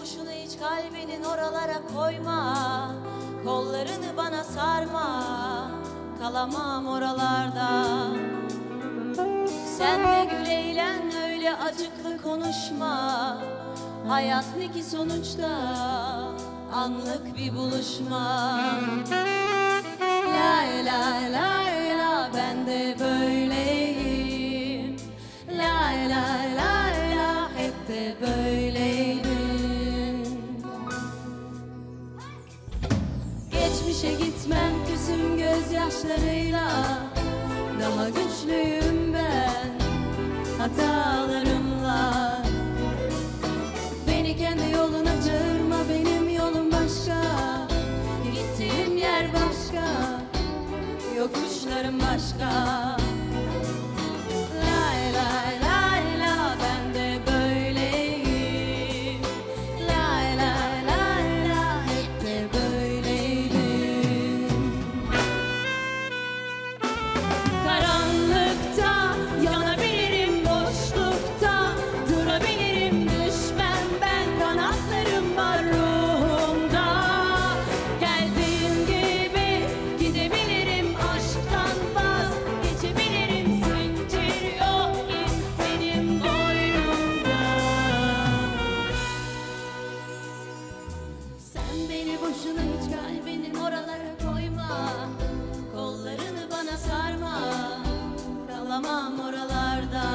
boşuna hiç kalbinin oralara koyma. Kollarını bana sarma, kalamam oralarda. Sen de gül eğlen, öyle acıklı konuşma. Hayat ne ki sonuçta, anlık bir buluşma. Lay lay lay la, ben de böyleyim. Lay lay lay la, hep de böyleydim. Geçmişe gitmem küsüm gözyaşlarıyla. Daha güçlüyüm ben hatalarımla. Beni kendi yoluna çağırma, benim yolum başka. Gittiğim yer başka, yokuşlarım başka. Lay lay lay la, ben de böyleyim. Lay lay lay la, hep de böyleydim. Karanlıkta yanabilirim, boşlukta durabilirim. Düşmem ben, kanatlarım var ruhumda. Geldiğim gibi gidebilirim, aşktan vazgeçebilirim. Zincir yok ip benim boynumda. Sen beni boşuna hiç kalbinin oralara koyma. Kollarını bana sarma, kalamam oralarda.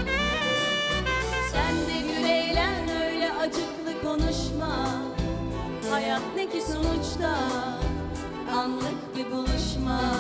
Sen de gül eğlen, öyle acıklı konuşma. Hayat ne ki sonuçta, anlık bir buluşma.